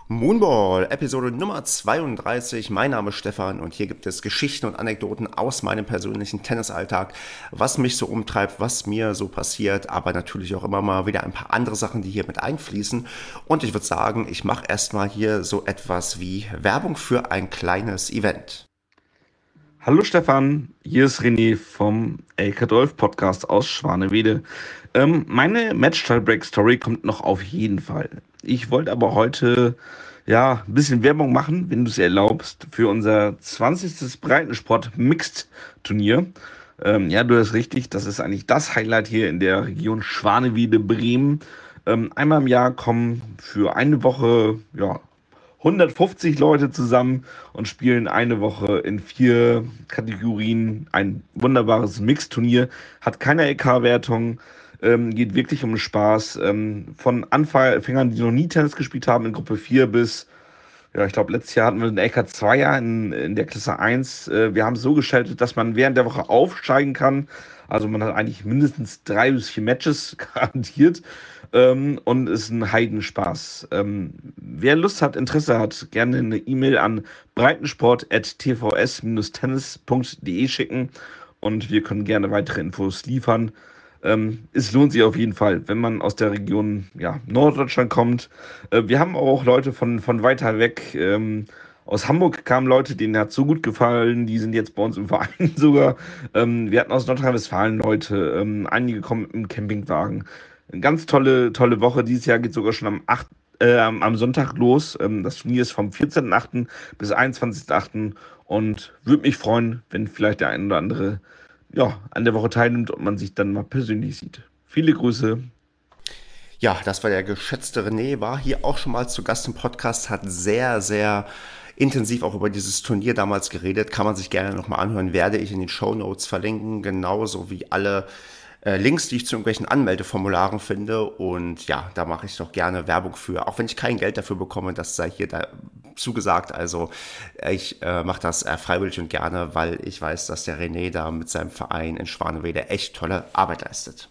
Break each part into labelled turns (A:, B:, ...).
A: Moonball, Episode Nummer 32. Mein Name ist Stefan und hier gibt es Geschichten und Anekdoten aus meinem persönlichen Tennisalltag, was mich so umtreibt, was mir so passiert, aber natürlich auch immer mal wieder ein paar andere Sachen, die hier mit einfließen. Und ich würde sagen, ich mache erstmal hier so etwas wie Werbung für ein kleines Event.
B: Hallo Stefan, hier ist René vom LK12 Podcast aus Schwanewede. Meine Match-Tiebreak-Story kommt noch auf jeden Fall. Ich wollte aber heute ein bisschen Werbung machen, wenn du es erlaubst, für unser 20. Breitensport-Mixed-Turnier. Du hast richtig, das ist eigentlich das Highlight hier in der Region Schwanewede-Bremen. Einmal im Jahr kommen für eine Woche 150 Leute zusammen und spielen eine Woche in 4 Kategorien ein wunderbares Mixturnier. Hat keine LK-Wertung, geht wirklich um Spaß. Von Anfängern, die noch nie Tennis gespielt haben, in Gruppe 4 bis, ich glaube, letztes Jahr hatten wir einen LK2er in der Klasse 1. Wir haben es so gestaltet, dass man während der Woche aufsteigen kann. Also man hat eigentlich mindestens 3 bis 4 Matches garantiert. Und ist ein Heidenspaß. Wer Lust hat, Interesse hat, gerne eine E-Mail an breitensport@tvs-tennis.de schicken und wir können gerne weitere Infos liefern. Es lohnt sich auf jeden Fall, wenn man aus der Region Norddeutschland kommt. Wir haben auch Leute von weiter weg. Aus Hamburg kamen Leute, denen hat es so gut gefallen, die sind jetzt bei uns im Verein sogar. Wir hatten aus Nordrhein-Westfalen Leute, einige kommen mit dem Campingwagen. Eine ganz tolle Woche. Dieses Jahr geht sogar schon am Sonntag los. Das Turnier ist vom 14.8. bis 21.8. und würde mich freuen, wenn vielleicht der ein oder andere an der Woche teilnimmt und man sich dann mal persönlich sieht. Viele Grüße.
A: Ja, das war der geschätzte René, war hier auch schon mal zu Gast im Podcast, hat sehr, sehr intensiv auch über dieses Turnier damals geredet. Kann man sich gerne nochmal anhören, werde ich in den Shownotes verlinken, genauso wie alle Links, die ich zu irgendwelchen Anmeldeformularen finde. Und ja, da mache ich doch gerne Werbung für, auch wenn ich kein Geld dafür bekomme, das sei hier da zugesagt. Also ich mache das freiwillig und gerne, weil ich weiß, dass der René da mit seinem Verein in Schwanewede echt tolle Arbeit leistet.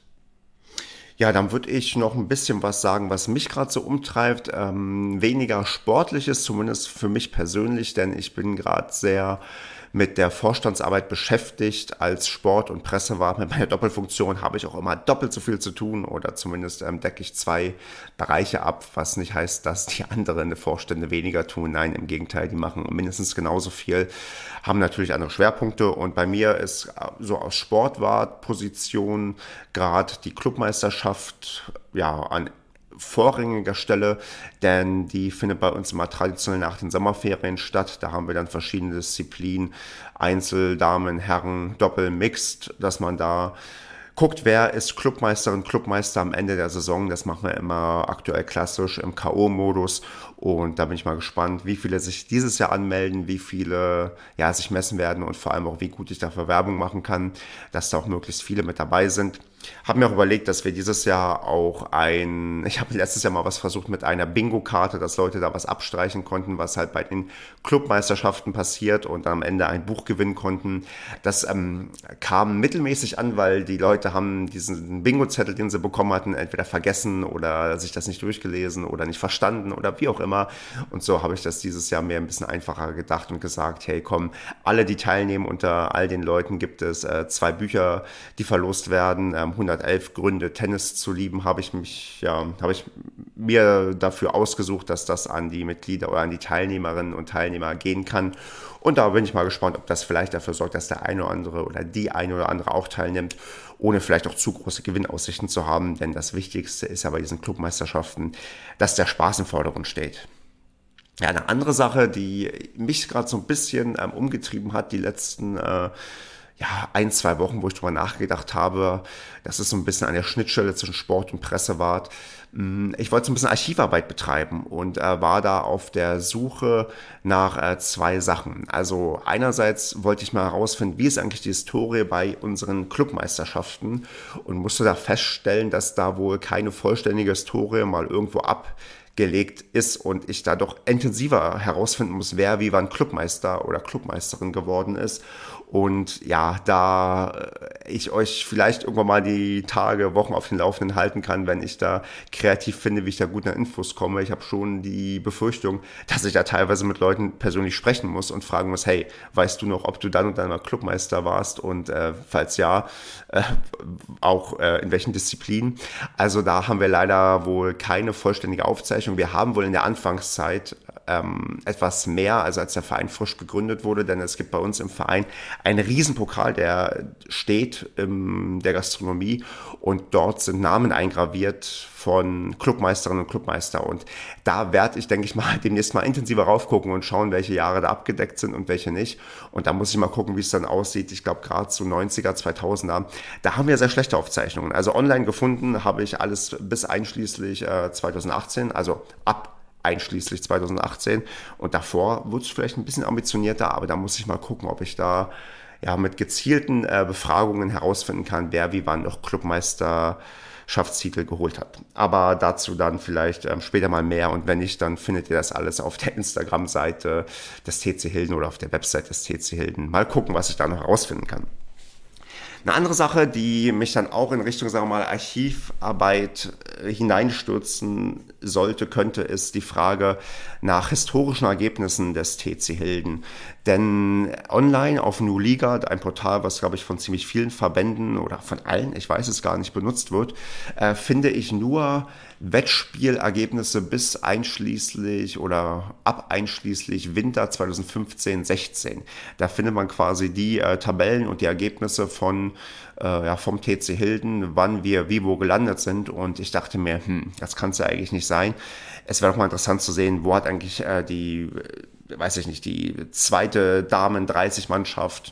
A: Ja, dann würde ich noch ein bisschen was sagen, was mich gerade so umtreibt. Weniger sportliches, zumindest für mich persönlich, denn ich bin gerade sehr mit der Vorstandsarbeit beschäftigt. Als Sport- und Pressewart mit meiner Doppelfunktion habe ich auch immer doppelt so viel zu tun oder zumindest decke ich 2 Bereiche ab, was nicht heißt, dass die anderen Vorstände weniger tun. Nein, im Gegenteil, die machen mindestens genauso viel, haben natürlich andere Schwerpunkte und bei mir ist so aus Sportwartposition gerade die Clubmeisterschaft an vorrangiger Stelle, denn die findet bei uns immer traditionell nach den Sommerferien statt. Da haben wir dann verschiedene Disziplinen, Einzel, Damen, Herren, Doppel, Mixed, dass man da guckt, wer ist Clubmeisterin, Clubmeister am Ende der Saison. Das machen wir immer aktuell klassisch im K.O.-Modus. Und da bin ich mal gespannt, wie viele sich dieses Jahr anmelden, wie viele sich messen werden und vor allem auch, wie gut ich dafür Werbung machen kann, dass da auch möglichst viele mit dabei sind. Habe mir auch überlegt, dass wir dieses Jahr auch ich habe letztes Jahr mal was versucht mit einer Bingo-Karte, dass Leute da was abstreichen konnten, was halt bei den Clubmeisterschaften passiert und dann am Ende ein Buch gewinnen konnten. Das kam mittelmäßig an, weil die Leute haben diesen Bingo-Zettel, den sie bekommen hatten, entweder vergessen oder sich das nicht durchgelesen oder nicht verstanden oder wie auch immer. Und so habe ich das dieses Jahr mir ein bisschen einfacher gedacht und gesagt, hey komm, alle, die teilnehmen, unter all den Leuten gibt es 2 Bücher, die verlost werden. 111 Gründe, Tennis zu lieben, habe ich mir dafür ausgesucht, dass das an die Mitglieder oder an die Teilnehmerinnen und Teilnehmer gehen kann. Und da bin ich mal gespannt, ob das vielleicht dafür sorgt, dass der eine oder andere oder die eine oder andere auch teilnimmt, ohne vielleicht auch zu große Gewinnaussichten zu haben. Denn das Wichtigste ist ja bei diesen Clubmeisterschaften, dass der Spaß im Vordergrund steht. Ja, eine andere Sache, die mich gerade so ein bisschen umgetrieben hat, die letzten 1, 2 Wochen, wo ich drüber nachgedacht habe, das ist so ein bisschen an der Schnittstelle zwischen Sport und Pressewart. Ich wollte so ein bisschen Archivarbeit betreiben und war da auf der Suche nach 2 Sachen. Also einerseits wollte ich mal herausfinden, wie ist eigentlich die Historie bei unseren Clubmeisterschaften und musste da feststellen, dass da wohl keine vollständige Historie mal irgendwo abgelegt ist und ich da doch intensiver herausfinden muss, wer wie wann Clubmeister oder Clubmeisterin geworden ist. Und ja, da ich euch vielleicht irgendwann mal die Tage, Wochen auf den Laufenden halten kann, wenn ich da kreativ finde, wie ich da gut nach Infos komme. Ich habe schon die Befürchtung, dass ich da teilweise mit Leuten persönlich sprechen muss und fragen muss, hey, weißt du noch, ob du dann und dann mal Clubmeister warst und falls ja, auch in welchen Disziplinen. Also da haben wir leider wohl keine vollständige Aufzeichnung. Wir haben wohl in der Anfangszeit etwas mehr, also als der Verein frisch gegründet wurde, denn es gibt bei uns im Verein einen Riesenpokal, der steht in der Gastronomie und dort sind Namen eingraviert von Clubmeisterinnen und Clubmeister und da werde ich, denke ich mal, demnächst mal intensiver raufgucken und schauen, welche Jahre da abgedeckt sind und welche nicht und da muss ich mal gucken, wie es dann aussieht. Ich glaube, gerade so 90er, 2000er, da haben wir sehr schlechte Aufzeichnungen. Also online gefunden habe ich alles bis einschließlich 2018, also ab einschließlich 2018 und davor wurde es vielleicht ein bisschen ambitionierter, aber da muss ich mal gucken, ob ich da ja mit gezielten Befragungen herausfinden kann, wer wie wann noch Clubmeisterschaftstitel geholt hat. Aber dazu dann vielleicht später mal mehr und wenn nicht, dann findet ihr das alles auf der Instagram-Seite des TC Hilden oder auf der Website des TC Hilden. Mal gucken, was ich da noch herausfinden kann. Eine andere Sache, die mich dann auch in Richtung, sagen wir mal, Archivarbeit hineinstürzen sollte, könnte, ist die Frage nach historischen Ergebnissen des TC Hilden. Denn online auf New Liga, ein Portal, was, glaube ich, von ziemlich vielen Verbänden oder von allen, ich weiß es gar nicht, benutzt wird, finde ich nur Wettspielergebnisse bis einschließlich oder ab einschließlich Winter 2015-16. Da findet man quasi die Tabellen und die Ergebnisse von vom TC Hilden, wann wir wie wo gelandet sind und ich dachte mir, das kann es ja eigentlich nicht sein. Es wäre doch mal interessant zu sehen, wo hat eigentlich weiß ich nicht, die zweite Damen-30-Mannschaft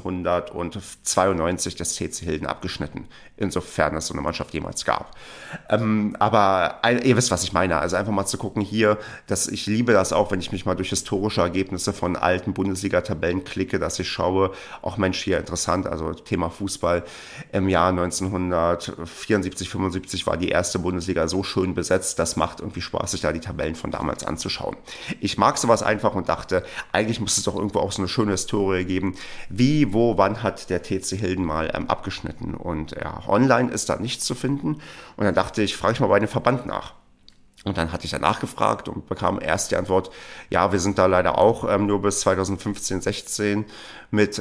A: 1992 des TC Hilden abgeschnitten, insofern es so eine Mannschaft jemals gab. Aber ihr wisst, was ich meine. Also einfach mal zu gucken hier, dass ich liebe das auch, wenn ich mich mal durch historische Ergebnisse von alten Bundesliga-Tabellen klicke, dass ich schaue, auch Mensch, hier interessant, also Thema Fußball. Im Jahr 1974, 75 war die erste Bundesliga so schön besetzt, das macht irgendwie Spaß, sich da die Tabellen von damals anzuschauen. Ich mag sowas einfach und dachte, eigentlich muss es doch irgendwo auch so eine schöne Historie geben. Wie, wo, wann hat der TC Hilden mal abgeschnitten? Und ja, online ist da nichts zu finden. Und dann dachte ich, frage ich mal bei dem Verband nach. Und dann hatte ich danach gefragt und bekam erst die Antwort, ja, wir sind da leider auch nur bis 2015, 16 mit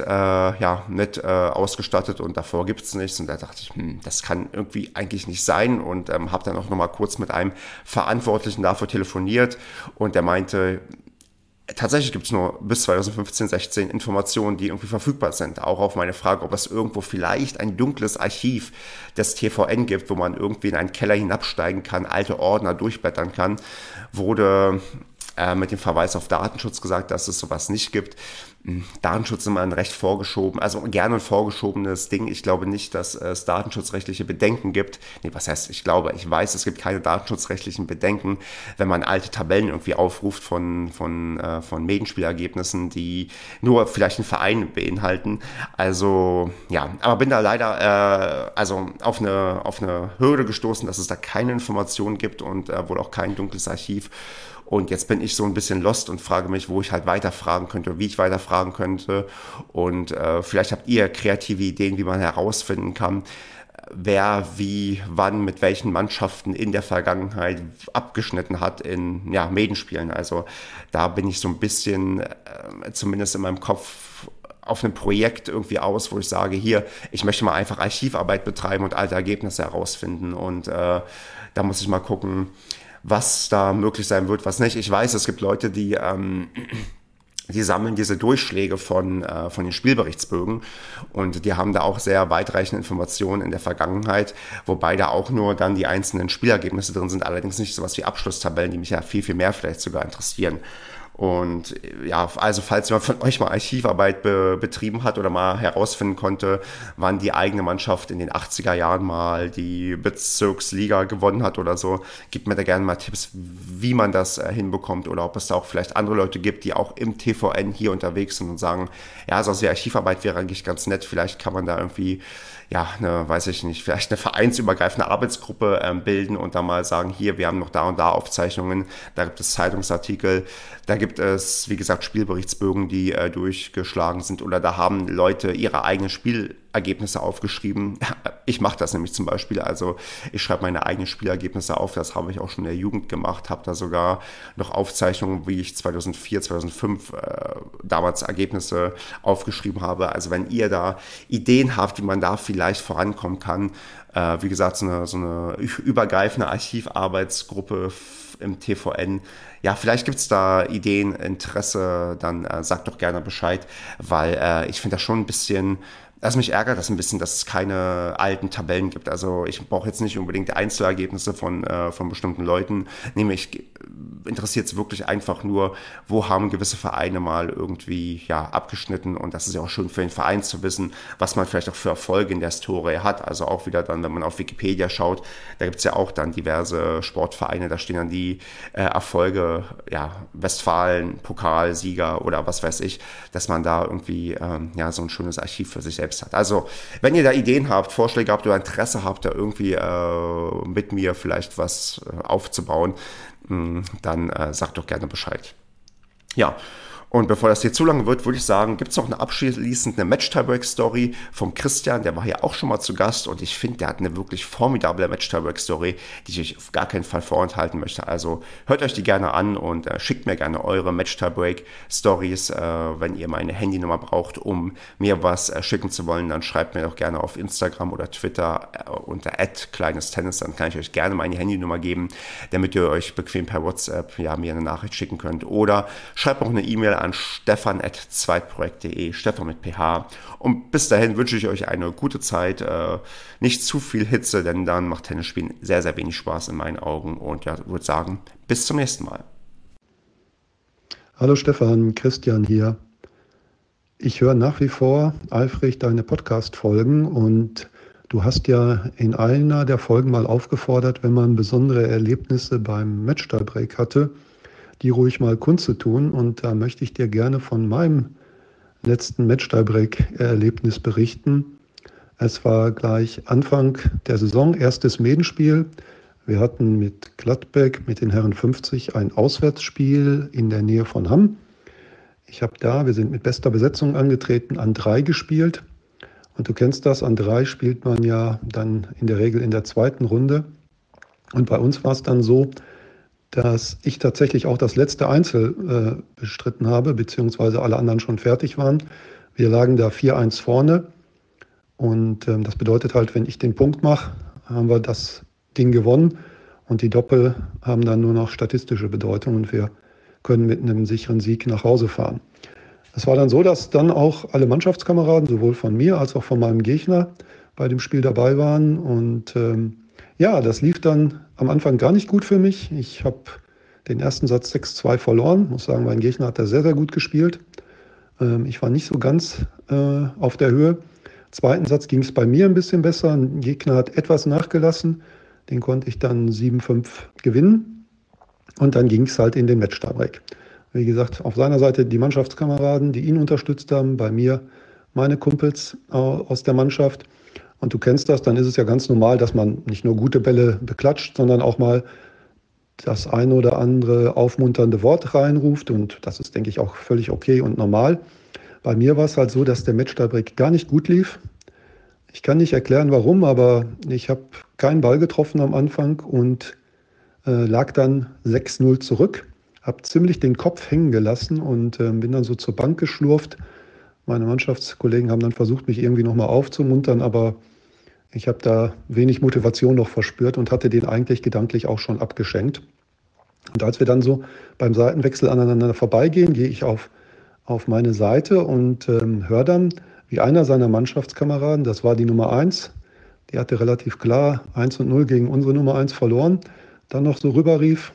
A: ausgestattet und davor gibt's nichts. Und da dachte ich, das kann irgendwie eigentlich nicht sein und habe dann auch nochmal kurz mit einem Verantwortlichen dafür telefoniert und der meinte, tatsächlich gibt es nur bis 2015, 16 Informationen, die irgendwie verfügbar sind. Auch auf meine Frage, ob es irgendwo vielleicht ein dunkles Archiv des TVN gibt, wo man irgendwie in einen Keller hinabsteigen kann, alte Ordner durchblättern kann, wurde mit dem Verweis auf Datenschutz gesagt, dass es sowas nicht gibt. Datenschutz ist immer ein recht vorgeschoben, also gerne ein vorgeschobenes Ding. Ich glaube nicht, dass es datenschutzrechtliche Bedenken gibt. Nee, was heißt, ich weiß, es gibt keine datenschutzrechtlichen Bedenken, wenn man alte Tabellen irgendwie aufruft von Medienspielergebnissen, die nur vielleicht einen Verein beinhalten. Also, ja, aber bin da leider auf eine Hürde gestoßen, dass es da keine Informationen gibt und wohl auch kein dunkles Archiv. Und jetzt bin ich so ein bisschen lost und frage mich, wo ich halt weiterfragen könnte, wie ich weiterfragen könnte. Und vielleicht habt ihr kreative Ideen, wie man herausfinden kann, wer wie, wann, mit welchen Mannschaften in der Vergangenheit abgeschnitten hat in Medenspielen. Also da bin ich so ein bisschen, zumindest in meinem Kopf, auf einem Projekt irgendwie aus, wo ich sage, hier, ich möchte mal einfach Archivarbeit betreiben und alte Ergebnisse herausfinden. Und da muss ich mal gucken, was da möglich sein wird, was nicht. Ich weiß, es gibt Leute, die sammeln diese Durchschläge von den Spielberichtsbögen und die haben da auch sehr weitreichende Informationen in der Vergangenheit, wobei da auch nur dann die einzelnen Spielergebnisse drin sind, allerdings nicht sowas wie Abschlusstabellen, die mich ja viel, viel mehr vielleicht sogar interessieren. Und ja, also falls jemand von euch mal Archivarbeit betrieben hat oder mal herausfinden konnte, wann die eigene Mannschaft in den 80er Jahren mal die Bezirksliga gewonnen hat oder so, gebt mir da gerne mal Tipps, wie man das hinbekommt oder ob es da auch vielleicht andere Leute gibt, die auch im TVN hier unterwegs sind und sagen, ja, so die Archivarbeit wäre eigentlich ganz nett, vielleicht kann man da irgendwie vielleicht eine vereinsübergreifende Arbeitsgruppe bilden und da mal sagen, hier, wir haben noch da und da Aufzeichnungen, da gibt es Zeitungsartikel, da gibt gibt es, wie gesagt, Spielberichtsbögen, die durchgeschlagen sind oder da haben Leute ihre eigenen Spielergebnisse aufgeschrieben. Ich mache das nämlich zum Beispiel, also ich schreibe meine eigenen Spielergebnisse auf, das habe ich auch schon in der Jugend gemacht, habe da sogar noch Aufzeichnungen, wie ich 2004, 2005 damals Ergebnisse aufgeschrieben habe. Also wenn ihr da Ideen habt, wie man da vielleicht vorankommen kann, wie gesagt, so eine übergreifende Archivarbeitsgruppe im TVN. Ja, vielleicht gibt es da Ideen, Interesse, dann sagt doch gerne Bescheid, weil ich finde das schon ein bisschen, also mich ärgert das ein bisschen, dass es keine alten Tabellen gibt. Also ich brauche jetzt nicht unbedingt Einzelergebnisse von bestimmten Leuten. Nee, mich interessiert es wirklich einfach nur, wo haben gewisse Vereine mal irgendwie ja abgeschnitten, und das ist ja auch schön für den Verein zu wissen, was man vielleicht auch für Erfolge in der Historie hat. Also auch wieder dann, wenn man auf Wikipedia schaut, da gibt es ja auch dann diverse Sportvereine, da stehen dann die Erfolge, ja, Westfalen, Pokalsieger oder was weiß ich, dass man da irgendwie ja so ein schönes Archiv für sich selbst hat. Also wenn ihr da Ideen habt, Vorschläge habt oder Interesse habt, da irgendwie mit mir vielleicht was aufzubauen, dann sagt doch gerne Bescheid. Ja, und bevor das hier zu lang wird, würde ich sagen, gibt es noch eine abschließende Match-Tiebreak-Story vom Christian, der war hier auch schon mal zu Gast, und ich finde, der hat eine wirklich formidable Match-Tiebreak-Story, die ich euch auf gar keinen Fall vorenthalten möchte. Also hört euch die gerne an und schickt mir gerne eure Match-Tiebreak-Stories. Wenn ihr meine Handynummer braucht, um mir was schicken zu wollen, dann schreibt mir doch gerne auf Instagram oder Twitter unter @kleines-tennis, dann kann ich euch gerne meine Handynummer geben, damit ihr euch bequem per WhatsApp ja, mir eine Nachricht schicken könnt. Oder schreibt auch eine E-Mail an stefan@zweitprojekt.de, Stefan mit PH. Und bis dahin wünsche ich euch eine gute Zeit, nicht zu viel Hitze, denn dann macht Tennisspielen sehr, sehr wenig Spaß in meinen Augen. Und ja, würde sagen, bis zum nächsten Mal.
C: Hallo Stefan, Christian hier. Ich höre nach wie vor eifrig deine Podcast-Folgen, und du hast ja in einer der Folgen mal aufgefordert, wenn man besondere Erlebnisse beim Match-Tiebreak hatte, die ruhig mal kundzutun, und da möchte ich dir gerne von meinem letzten Match-Tiebreak-Erlebnis berichten. Es war gleich Anfang der Saison, erstes Medenspiel. Wir hatten mit Gladbeck, mit den Herren 50, ein Auswärtsspiel in der Nähe von Hamm. Wir sind mit bester Besetzung angetreten, an 3 gespielt. Und du kennst das, an 3 spielt man ja dann in der Regel in der zweiten Runde. Und bei uns war es dann so, dass ich tatsächlich auch das letzte Einzel bestritten habe, beziehungsweise alle anderen schon fertig waren. Wir lagen da 4-1 vorne, und das bedeutet halt, wenn ich den Punkt mache, haben wir das Ding gewonnen, und die Doppel haben dann nur noch statistische Bedeutung und wir können mit einem sicheren Sieg nach Hause fahren. Es war dann so, dass dann auch alle Mannschaftskameraden, sowohl von mir als auch von meinem Gegner, bei dem Spiel dabei waren, und ja, das lief dann am Anfang gar nicht gut für mich. Ich habe den ersten Satz 6-2 verloren. Muss sagen, mein Gegner hat da sehr, sehr gut gespielt. Ich war nicht so ganz auf der Höhe. Zweiten Satz ging es bei mir ein bisschen besser. Ein Gegner hat etwas nachgelassen. Den konnte ich dann 7-5 gewinnen. Und dann ging es halt in den Match-Tiebreak. Wie gesagt, auf seiner Seite die Mannschaftskameraden, die ihn unterstützt haben. Bei mir meine Kumpels aus der Mannschaft. Und du kennst das, dann ist es ja ganz normal, dass man nicht nur gute Bälle beklatscht, sondern auch mal das eine oder andere aufmunternde Wort reinruft. Und das ist, denke ich, auch völlig okay und normal. Bei mir war es halt so, dass der Match-Tiebreak gar nicht gut lief. Ich kann nicht erklären, warum, aber ich habe keinen Ball getroffen am Anfang und lag dann 6-0 zurück. Habe ziemlich den Kopf hängen gelassen und bin dann so zur Bank geschlurft. Meine Mannschaftskollegen haben dann versucht, mich irgendwie nochmal aufzumuntern, aber ich habe da wenig Motivation noch verspürt und hatte den eigentlich gedanklich auch schon abgeschenkt. Und als wir dann so beim Seitenwechsel aneinander vorbeigehen, gehe ich auf meine Seite und höre dann, wie einer seiner Mannschaftskameraden, das war die Nummer 1, die hatte relativ klar 1-0 gegen unsere Nummer 1 verloren, dann noch so rüberrief: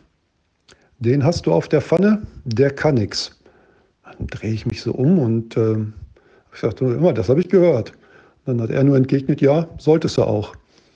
C: Den hast du auf der Pfanne, der kann nix. Dann drehe ich mich so um und ich sagte immer, das habe ich gehört. Dann hat er nur entgegnet, ja, solltest du auch.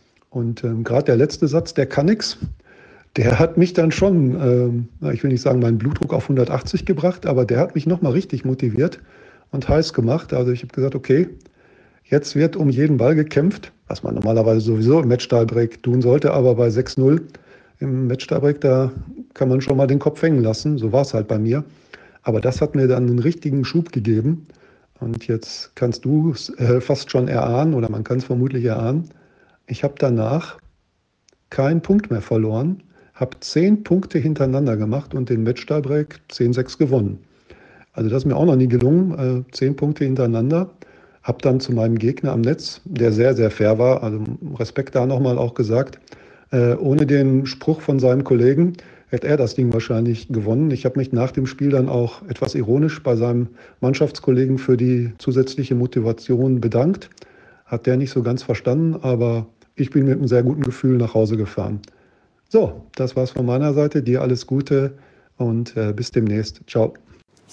C: Und gerade der letzte Satz, der kann nix, der hat mich dann schon, ich will nicht sagen, meinen Blutdruck auf 180 gebracht, aber der hat mich nochmal richtig motiviert und heiß gemacht. Also ich habe gesagt, okay, jetzt wird um jeden Ball gekämpft, was man normalerweise sowieso im Match-Tiebreak tun sollte, aber bei 6-0 im Match-Tiebreak, da kann man schon mal den Kopf hängen lassen. So war es halt bei mir. Aber das hat mir dann einen richtigen Schub gegeben. Und jetzt kannst du es fast schon erahnen, oder man kann es vermutlich erahnen. Ich habe danach keinen Punkt mehr verloren, habe 10 Punkte hintereinander gemacht und den Match-Tiebreak 10-6 gewonnen. Also das ist mir auch noch nie gelungen, 10 Punkte hintereinander. Habe dann zu meinem Gegner am Netz, der sehr, sehr fair war, also Respekt da nochmal auch gesagt, ohne den Spruch von seinem Kollegen hätte er das Ding wahrscheinlich gewonnen. Ich habe mich nach dem Spiel dann auch etwas ironisch bei seinem Mannschaftskollegen für die zusätzliche Motivation bedankt. Hat der nicht so ganz verstanden, aber ich bin mit einem sehr guten Gefühl nach Hause gefahren. So, das war's von meiner Seite. Dir alles Gute und bis demnächst. Ciao.